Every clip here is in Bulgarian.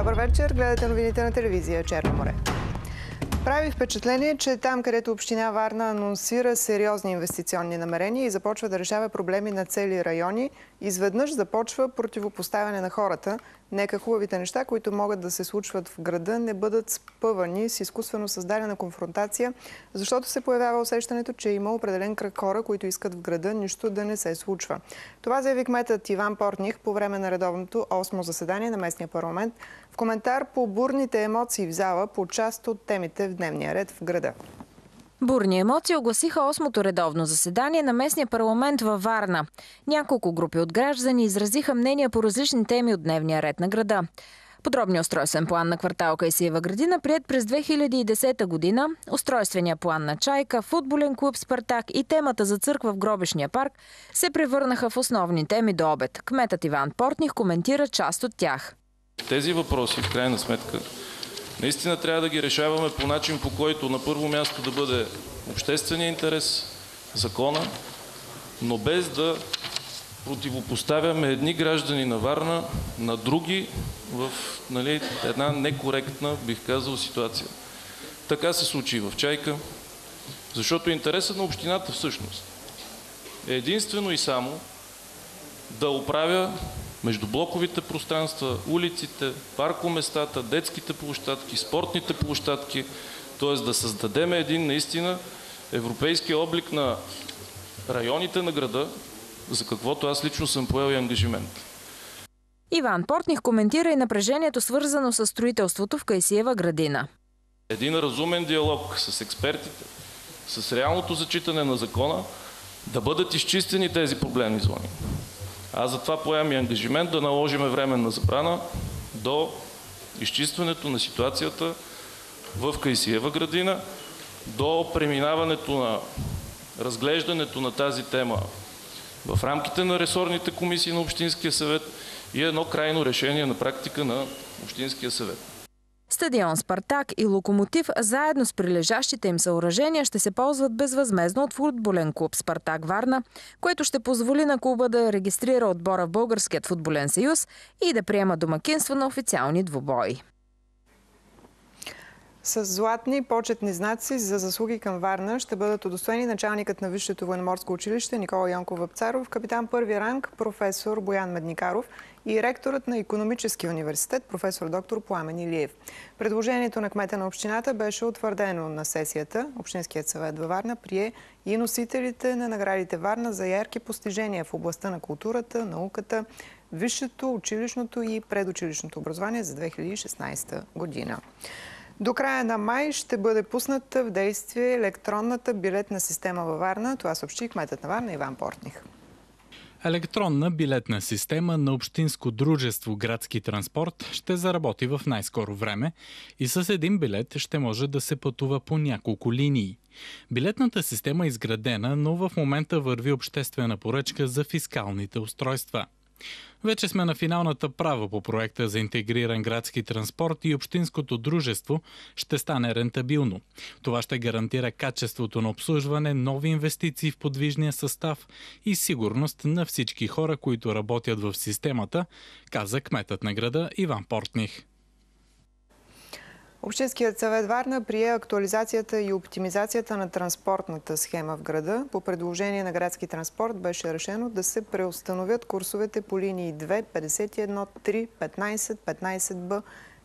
Добър вечер! Гледате новините на телевизия Черно море. Прави впечатление, че там, където община Варна анонсира сериозни инвестиционни намерения и започва да решава проблеми на цели райони, изведнъж започва противопоставяне на хората. Нека хубавите неща, които могат да се случват в града, не бъдат спъвани с изкуствено създадена конфронтация, защото се появява усещането, че има определен кръг хора, които искат в града нищо да не се случва. Това заяви кметът Иван Портних по време на редовното 8-о заседание на местния парламент в коментар по бурните емоции в зала по част от темите в дневния ред в града. Бурни емоции огласиха 8-то редовно заседание на местния парламент във Варна. Няколко групи от граждани изразиха мнения по различни теми от дневния ред на града. Подробният устройствен план на квартал Кайсиева градина, приет през 2010 година, устройствения план на Чайка, футболен клуб Спартак и темата за църква в Гробешния парк се превърнаха в основни теми до обед. Кметът Иван Портних коментира част от тях. Тези въпроси, в крайна сметка, наистина трябва да ги решаваме по начин, по който на първо място да бъде обществения интерес, закона, но без да противопоставяме едни граждани на Варна на други в една некоректна, бих казал, ситуация. Така се случи и в Чайка, защото интересът на общината всъщност е единствено и само да оправя междублоковите пространства, улиците, паркоместата, детските площадки, спортните площадки, т.е. да създадем един наистина европейски облик на районите на града, за каквото аз лично съм поел и ангажимент. Иван Портних коментира и напрежението, свързано с строителството в Кайсиева градина. Един разумен диалог с експертите, с реалното зачитане на закона, да бъдат изчистени тези проблемни зони. Аз затова поемам и ангажимент да наложим временна забрана до изчистването на ситуацията в Кайсиева градина, до преминаването на разглеждането на тази тема в рамките на ресорните комисии на Общинския съвет и едно крайно решение на практика на Общинския съвет. Стадион Спартак и Локомотив, заедно с прилежащите им съоръжения, ще се ползват безвъзмездно от футболен клуб Спартак Варна, което ще позволи на клуба да регистрира отбора в Българският футболен съюз и да приема домакинство на официални двубои. С златни почетни знаци за заслуги към Варна ще бъдат удостоени началникът на Висшето военноморско училище Никола Йонков Вапцаров, капитан първи ранг професор Боян Медникаров и ректорът на Икономическия университет професор доктор Пламен Илиев. Предложението на кмета на общината беше утвърдено на сесията. Общинският съвет във Варна прие и носителите на наградите Варна за ярки постижения в областта на културата, науката, висшето, училищното и предучилищното образование за 2016 година. До края на май ще бъде пусната в действие електронната билетна система във Варна. Това съобщи кметът на Варна Иван Портних. Електронна билетна система на Общинско дружество Градски транспорт ще заработи в най-скоро време и с един билет ще може да се пътува по няколко линии. Билетната система е изградена, но в момента върви обществена поръчка за фискалните устройства. Вече сме на финалната права по проекта за интегриран градски транспорт и Общинското дружество ще стане рентабилно. Това ще гарантира качеството на обслужване, нови инвестиции в подвижния състав и сигурност на всички хора, които работят в системата, каза кметът на града Иван Портних. Общинският съвет Варна прие актуализацията и оптимизацията на транспортната схема в града. По предложение на градски транспорт беше решено да се преустановят курсовете по линии 2, 51, 3, 15, 15Б,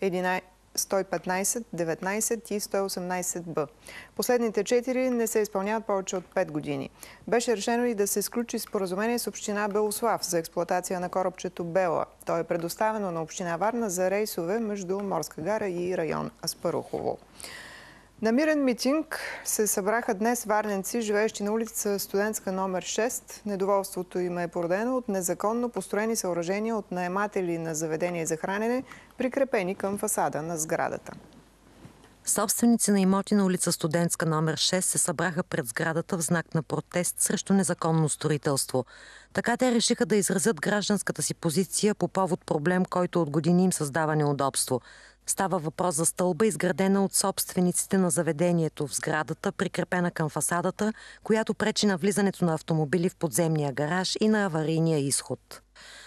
115, 19 и 118Б. Последните 4 не се изпълняват повече от 5 години. Беше решено и да се сключи споразумение с община Белослав за експлоатация на корабчето Бела. То е предоставено на община Варна за рейсове между Морска гара и район Аспарухово. На мирен митинг се събраха днес варненци, живеещи на улица Студентска номер 6. Недоволството им е породено от незаконно построени съоръжения от наематели на заведения за хранене, прикрепени към фасада на сградата. Собственици на имоти на улица Студентска номер 6 се събраха пред сградата в знак на протест срещу незаконно строителство. Така те решиха да изразят гражданската си позиция по повод проблем, който от години им създава неудобство. Става въпрос за стълба, изградена от собствениците на заведението в сградата, прикрепена към фасадата, която пречи на влизането на автомобили в подземния гараж и на аварийния изход.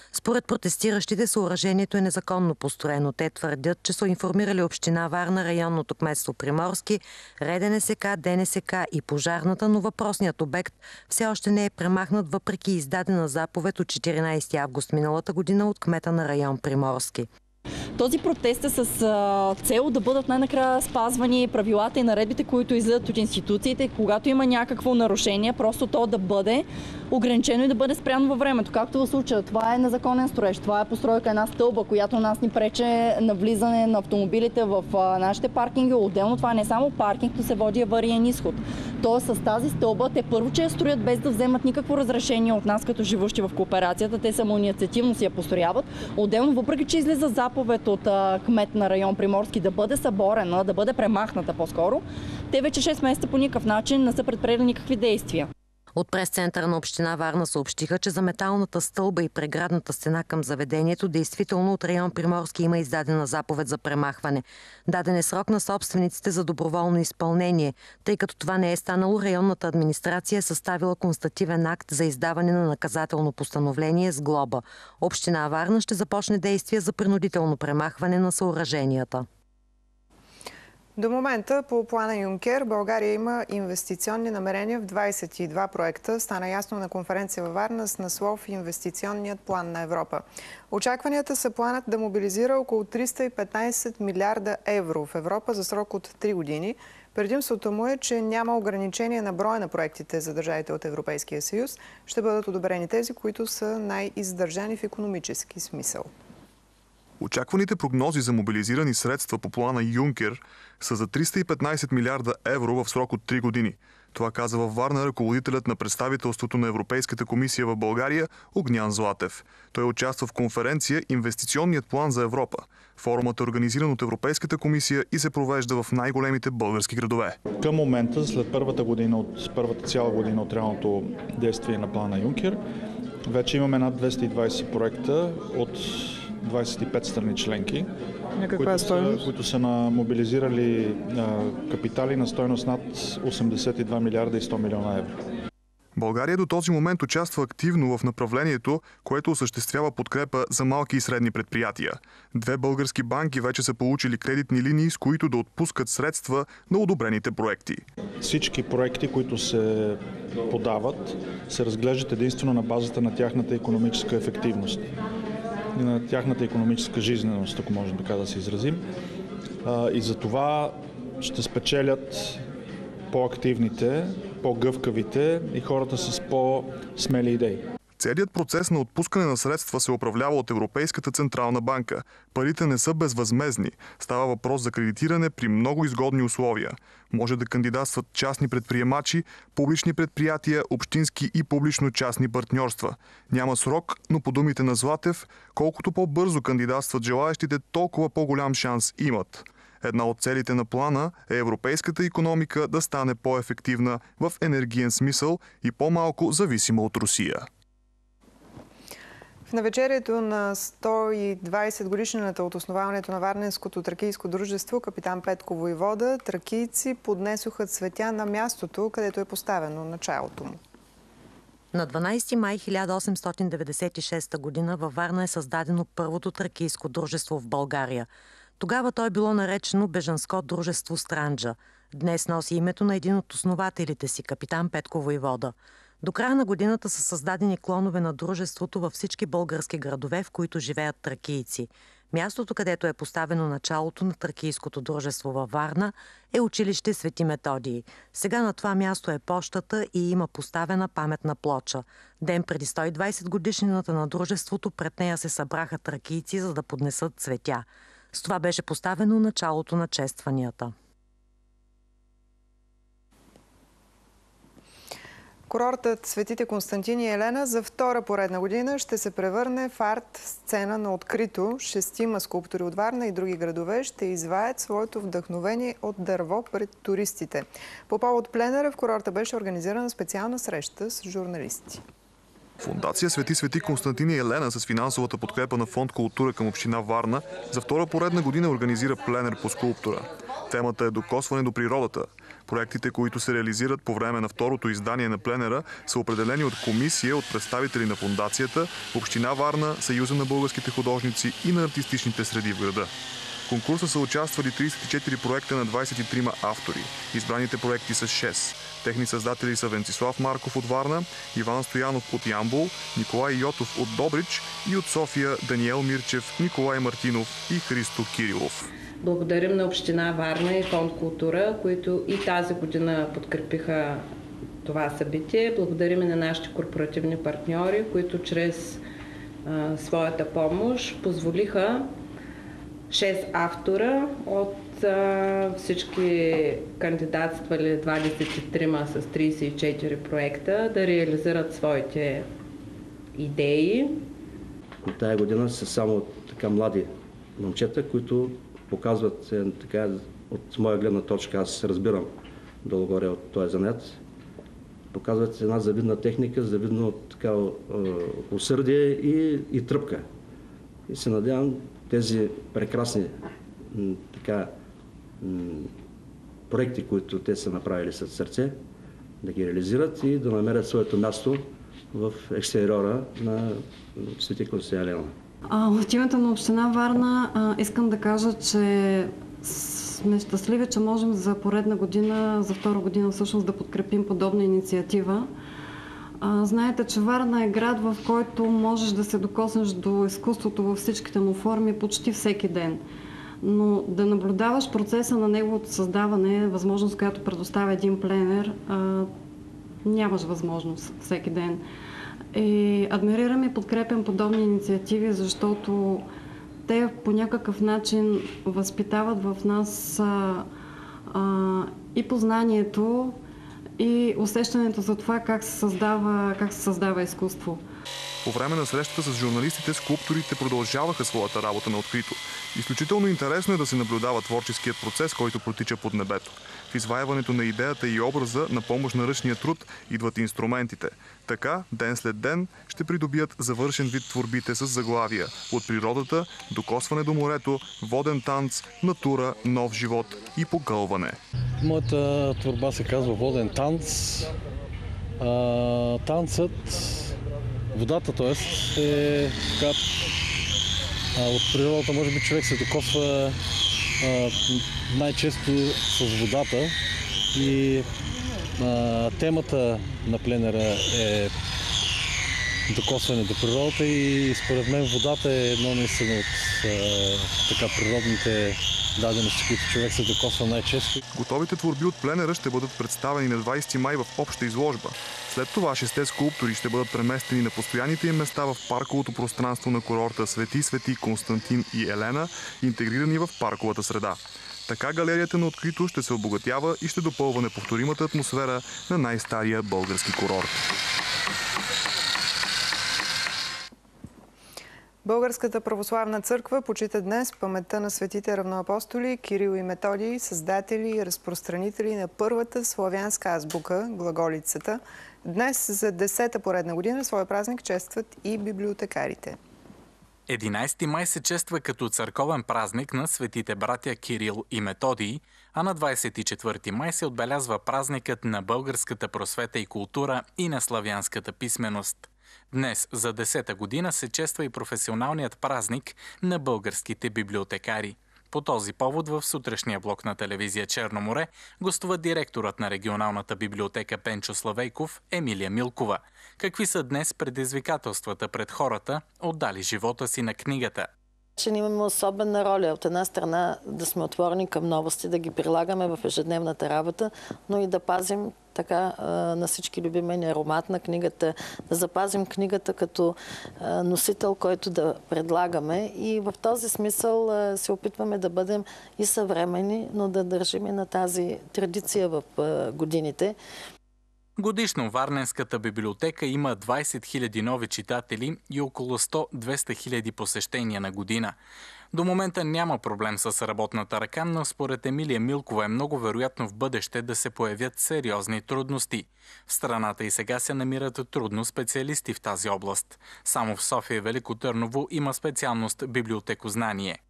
Според протестиращите, съоръжението е незаконно построено. Те твърдят, че са информирали община Варна, районното кметство Приморски, РДНСК, ДНСК и пожарната, но въпросният обект все още не е премахнат, въпреки издадена заповед от 14 август миналата година от кмета на район Приморски. Този протест е с цел да бъдат най-накрая спазвани правилата и наредбите, които излизат от институциите. Когато има някакво нарушение, просто то да бъде ограничено и да бъде спряно във времето. Както в случая, това е незаконен строеж. Това е постройка една стълба, която нас ни прече на влизане на автомобилите в нашите паркинги. Отделно това не е само паркинг, то се води авариен изход. Тоест с тази стълба те първо, че я строят без да вземат никакво разрешение от нас като живущи в кооперацията. Те самоинициативно си я построяват. Отделно, въпреки че излиза заповед от кмет на район Приморски да бъде съборена, да бъде премахната по-скоро, те вече 6 месеца по никакъв начин не са предприели никакви действия. От прес-центъра на община Варна съобщиха, че за металната стълба и преградната стена към заведението действително от район Приморски има издадена заповед за премахване. Даден е срок на собствениците за доброволно изпълнение. Тъй като това не е станало, районната администрация е съставила констативен акт за издаване на наказателно постановление с глоба. Община Варна ще започне действия за принудително премахване на съоръженията. До момента по плана Юнкер България има инвестиционни намерения в 22 проекта. Стана ясно на конференция във Варна с наслов "Инвестиционният план на Европа". Очакванията са планът да мобилизира около 315 милиарда евро в Европа за срок от 3 години. Предимството му е, че няма ограничение на броя на проектите за държавите от Европейския съюз. Ще бъдат одобрени тези, които са най-издържани в икономически смисъл. Очакваните прогнози за мобилизирани средства по плана Юнкер са за 315 милиарда евро в срок от 3 години. Това каза във Варна ръководителят на представителството на Европейската комисия в България Огнян Златев. Той участва в конференция "Инвестиционният план за Европа". Форумът е организиран от Европейската комисия и се провежда в най-големите български градове. Към момента, след първата цяла година от реалното действие на плана Юнкер, вече имаме над 220 проекта от 25 страни членки, които са мобилизирали капитали на стойност над 82 милиарда и 100 милиона евро. България до този момент участва активно в направлението, което осъществява подкрепа за малки и средни предприятия. 2 български банки вече са получили кредитни линии, с които да отпускат средства на одобрените проекти. Всички проекти, които се подават, се разглеждат единствено на базата на тяхната икономическа ефективност и на тяхната икономическа жизненост, ако можем така да се изразим. И за това ще спечелят по-активните, по-гъвкавите и хората с по-смели идеи. Целият процес на отпускане на средства се управлява от Европейската централна банка. Парите не са безвъзмездни. Става въпрос за кредитиране при много изгодни условия. Може да кандидатстват частни предприемачи, публични предприятия, общински и публично-частни партньорства. Няма срок, но по думите на Златев, колкото по-бързо кандидатстват желаещите, толкова по-голям шанс имат. Една от целите на плана е европейската икономика да стане по-ефективна в енергиен смисъл и по-малко зависима от Русия. В навечерието на 120 годишнината от основаването на Варненското тракийско дружество "Капитан Петко войвода", тракийци поднесоха цветя на мястото, където е поставено началото му. На 12 май 1896 година във Варна е създадено първото тракийско дружество в България. Тогава то е било наречено Бежанско дружество Странджа. Днес носи името на един от основателите си, капитан Петко войвода. До края на годината са създадени клонове на дружеството във всички български градове, в които живеят тракийци. Мястото, където е поставено началото на тракийското дружество във Варна, е училище Свети Методий. Сега на това място е пощата и има поставена паметна плоча. Ден преди 120 годишнината на дружеството пред нея се събраха тракийци, за да поднесат цветя. С това беше поставено началото на честванията. Курортът Светите Константин и Елена за втора поредна година ще се превърне в арт-сцена на открито. 6 скулптори от Варна и други градове ще изваят своето вдъхновение от дърво пред туристите. По повод пленера в курорта беше организирана специална среща с журналисти. Фондация Свети Константин и Елена с финансовата подкрепа на Фонд Култура към община Варна за втора поредна година организира пленер по скулптура. Темата е "Докосване до природата". Проектите, които се реализират по време на второто издание на пленера, са определени от комисия от представители на фондацията, Община Варна, Съюза на българските художници и на артистичните среди в града. В конкурса са участвали 34 проекта на 23 автори. Избраните проекти са 6. Техни създатели са Венцислав Марков от Варна, Иван Стоянов от Ямбол, Николай Йотов от Добрич и от София Даниел Мирчев, Николай Мартинов и Христо Кирилов. Благодарим на Община Варна и Фонд Култура, които и тази година подкрепиха това събитие. Благодарим и на нашите корпоративни партньори, които чрез своята помощ позволиха 6 автора от всички кандидатствали 23 с 34 проекта да реализират своите идеи. Тая година са само така млади момчета, които показват така, от моя гледна точка, аз разбирам долу-горе от този занят, показват една завидна техника, завидно така усърдие и тръпка. И се надявам тези прекрасни така, проекти, които те са направили със сърце, да ги реализират и да намерят своето място в екстериора на Свети Константин Елена. От името на Община Варна искам да кажа, че сме щастливи, че можем за поредна година, за втора година всъщност да подкрепим подобна инициатива. Знаете, че Варна е град, в който можеш да се докоснеш до изкуството във всичките му форми почти всеки ден. Но да наблюдаваш процеса на неговото създаване, възможност, която предоставя един пленер, нямаш възможност всеки ден. И адмирирам и подкрепям подобни инициативи, защото те по някакъв начин възпитават в нас и познанието, и усещането за това как се създава изкуство. По време на срещата с журналистите, скулпторите продължаваха своята работа на открито. Изключително интересно е да се наблюдава творческият процес, който протича под небето. В изваяването на идеята и образа на помощ на ръчния труд идват инструментите. Така, ден след ден, ще придобият завършен вид творбите с заглавия от природата, докосване до морето, воден танц, натура, нов живот и погълване. Моята творба се казва Воден танц. Танцът, водата, т.е. е така, от природата може би човек се докосва най-често с водата и темата на пленера е докосване до природата и според мен водата е едно наистина от така природните дадености, които човек се докосва най-често. Готовите творби от пленера ще бъдат представени на 20 май в обща изложба. След това 6 скулптори ще бъдат преместени на постоянните им места в парковото пространство на курорта Свети Константин и Елена, интегрирани в парковата среда. Така галерията на открито ще се обогатява и ще допълва неповторимата атмосфера на най-стария български курорт. Българската православна църква почита днес паметта на светите равноапостоли Кирил и Методий, създатели и разпространители на първата славянска азбука, глаголицата. Днес за 10-та поредна година своя празник честват и библиотекарите. 11 май се чества като църковен празник на светите братя Кирил и Методий, а на 24 май се отбелязва празникът на българската просвета и култура и на славянската писменост. Днес за 10-та година се чества и професионалният празник на българските библиотекари. По този повод в сутрешния блок на телевизия Черно море гостува директорът на регионалната библиотека Пенчо Славейков Емилия Милкова. Какви са днес предизвикателствата пред хората, отдали живота си на книгата? Че имаме особена роля. От една страна да сме отворени към новости, да ги прилагаме в ежедневната работа, но и да пазим така на всички любимения аромат на книгата, да запазим книгата като носител, който да предлагаме. И в този смисъл се опитваме да бъдем и съвремени, но да държим и на тази традиция в годините. Годишно Варненската библиотека има 20 000 нови читатели и около 100-200 000 посещения на година. До момента няма проблем с работната ръка, но според Емилия Милкова е много вероятно в бъдеще да се появят сериозни трудности. В страната и сега се намират трудно специалисти в тази област. Само в София и Велико Търново има специалност библиотекознание.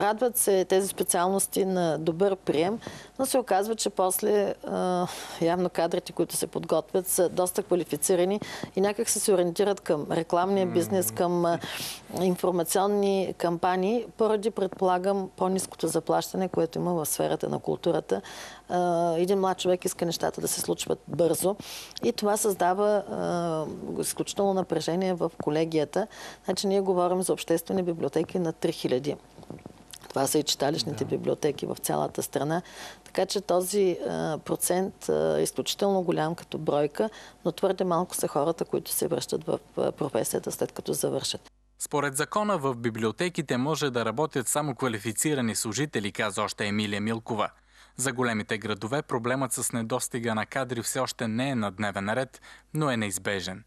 Радват се тези специалности на добър прием, но се оказва, че после явно кадрите, които се подготвят, са доста квалифицирани и някак се ориентират към рекламния бизнес, към информационни кампании, поради, предполагам, по-ниското заплащане, което има в сферата на културата. Един млад човек иска нещата да се случват бързо и това създава изключително напрежение в колегията. Значи ние говорим за обществени библиотеки на 3000. Това са и читалищните библиотеки в цялата страна. Така че този процент е изключително голям като бройка, но твърде малко са хората, които се връщат в професията след като завършат. Според закона в библиотеките може да работят само квалифицирани служители, каза още Емилия Милкова. За големите градове проблемът с недостига на кадри все още не е на дневен ред, но е неизбежен.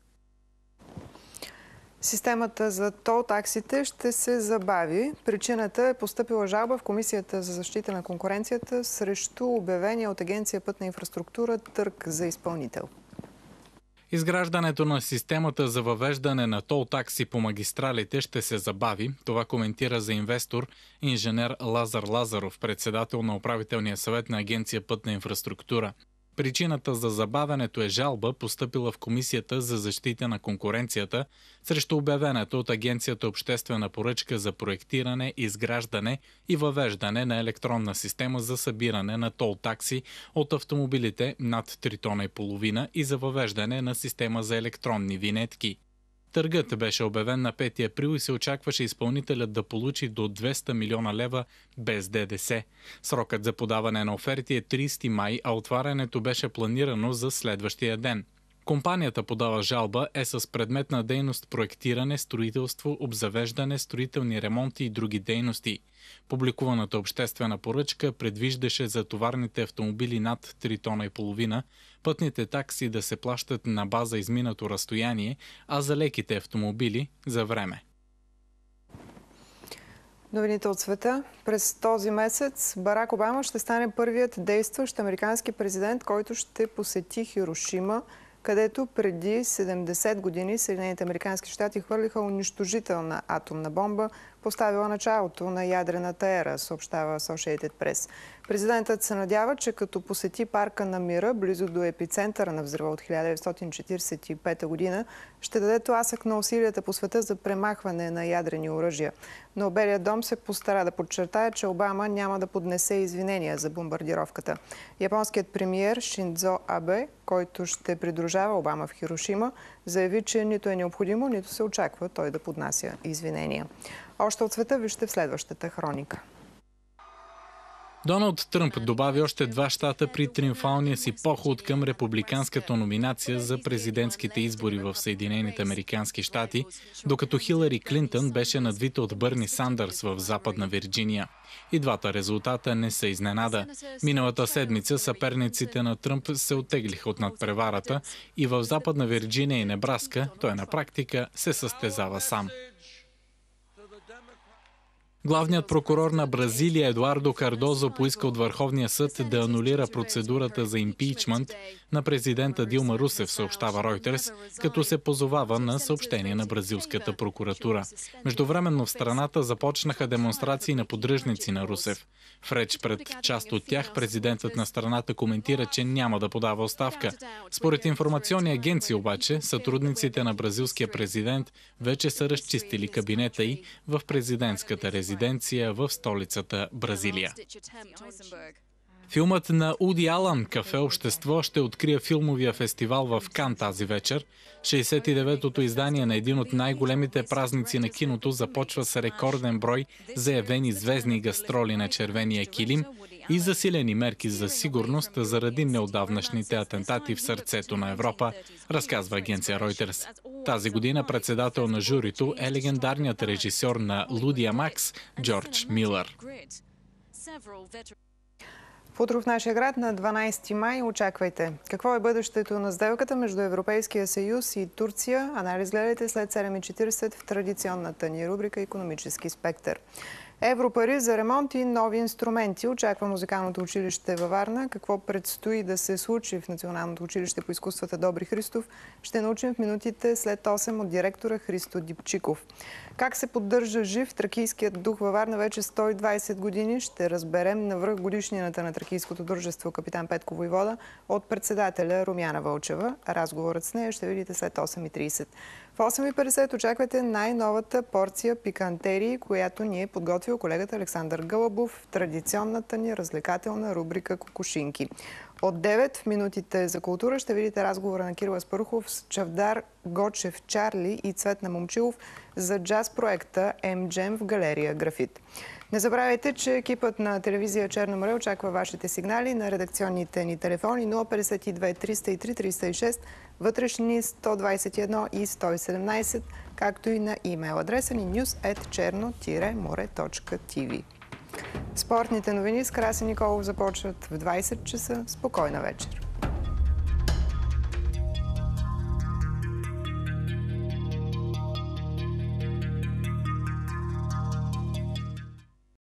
Системата за тол таксите ще се забави. Причината е постъпила жалба в Комисията за защита на конкуренцията срещу обявения от Агенция Пътна инфраструктура търг за изпълнител. Изграждането на системата за въвеждане на тол такси по магистралите ще се забави. Това коментира за инвестор инженер Лазар Лазаров, председател на управителния съвет на Агенция Пътна инфраструктура. Причината за забавянето е жалба, постъпила в Комисията за защита на конкуренцията срещу обявената от Агенцията обществена поръчка за проектиране, изграждане и въвеждане на електронна система за събиране на тол такси от автомобилите над 3,5 тона и за въвеждане на система за електронни винетки. Търгът беше обявен на 5 април и се очакваше изпълнителят да получи до 200 милиона лева без ДДС. Срокът за подаване на оферти е 30 май, а отварянето беше планирано за следващия ден. Компанията подава жалба е с предмет на дейност проектиране, строителство, обзавеждане, строителни ремонти и други дейности. Публикуваната обществена поръчка предвиждаше за товарните автомобили над 3,5 тона пътните такси да се плащат на база изминато разстояние, а за леките автомобили – за време. Новините от света. През този месец Барак Обама ще стане първият действащ американски президент, който ще посети Хирошима, където преди 70 години Съединените американски щати хвърлиха унищожителна атомна бомба, поставила началото на ядрената ера, съобщава Associated Press. Президентът се надява, че като посети парка на мира, близо до епицентъра на взрива от 1945 година, ще даде тласък на усилията по света за премахване на ядрени оръжия. Но Белият дом се постара да подчертае, че Обама няма да поднесе извинения за бомбардировката. Японският премиер Шиндзо Абе, който ще придружава Обама в Хирошима, заяви, че нито е необходимо, нито се очаква той да поднася извинения. Още от света вижте в следващата хроника. Доналд Тръмп добави още 2 щата при триумфалния си поход към републиканската номинация за президентските избори в Съединените американски щати, докато Хилари Клинтън беше надвита от Бърни Сандърс в Западна Вирджиния. И двата резултата не са изненада. Миналата седмица съперниците на Тръмп се оттеглиха от надпреварата и в Западна Вирджиния и Небраска той на практика се състезава сам. Главният прокурор на Бразилия Едуардо Кардозо поиска от Върховния съд да анулира процедурата за импичмент на президента Дилма Русев, съобщава Reuters, като се позовава на съобщение на бразилската прокуратура. Междувременно в страната започнаха демонстрации на поддръжници на Русев. В реч пред част от тях президентът на страната коментира, че няма да подава оставка. Според информационни агенции обаче, сътрудниците на бразилския президент вече са разчистили кабинета й в президентската резиденция в столицата Бразилия. Филмът на Уди Алън «Кафе общество» ще открие филмовия фестивал в Кан тази вечер. 69-тото издание на един от най-големите празници на киното започва с рекорден брой заявени звездни гастроли на червения килим и засилени мерки за сигурност заради неотдавнашните атентати в сърцето на Европа, разказва агенция Reuters. Тази година председател на журито е легендарният режисьор на Лудия Макс Джордж Милър. Утро в нашия град на 12 май очаквайте. Какво е бъдещето на сделката между Европейския съюз и Турция? Анализ гледайте след 7:40 в традиционната ни рубрика «Икономически спектър». Европари за ремонт и нови инструменти очаква музикалното училище във Варна. Какво предстои да се случи в Националното училище по изкуствата Добри Христов, ще научим в минутите след 8 от директора Христо Дипчиков. Как се поддържа жив тракийският дух във Варна вече 120 години, ще разберем навръх годишнината на тракийското дружество Капитан Петко Войвода от председателя Румяна Вълчева. Разговорът с нея ще видите след 8:30. В 8:50 очаквате най-новата порция пикантерии, която ни е подготвил колегата Александър Гълъбов в традиционната ни развлекателна рубрика Кокошинки. От 9 в минутите за култура ще видите разговора на Кирил Аспарухов с Чавдар Гочев Чарли и Цветна Момчилов за джаз проекта М-Джем в галерия Графит. Не забравяйте, че екипът на телевизия Черно море очаква вашите сигнали на редакционните ни телефони 052 303 306, вътрешни 121 и 117, както и на имейл адреса ни news@черно-море.tv. Спортните новини с Краси Николов започват в 20 часа. Спокойна вечер!